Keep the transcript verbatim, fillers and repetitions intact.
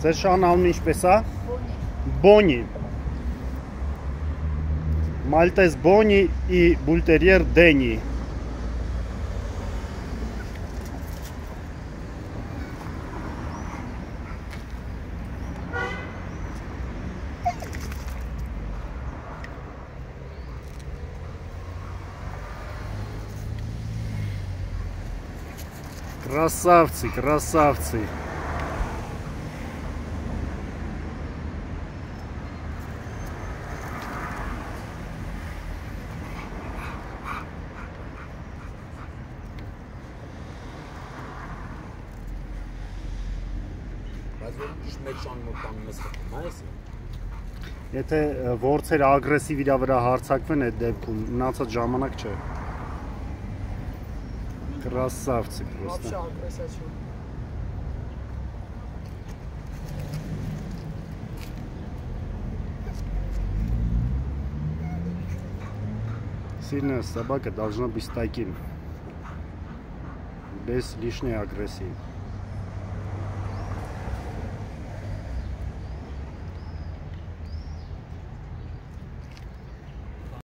Ձեր շան անունը ինչպես է։ Բոնի։ Մալտես Բոնի и բուլտերիեր Դենի։ Красавцы, красавцы. Եթե որցերը ագրեսիվ իր վրա հարցակվեն այդ դեպքում մնացած ժամանակ չէ։ Красавцы просто. Вообще агрессия. Сильная собака должна быть таким, без лишней агрессии.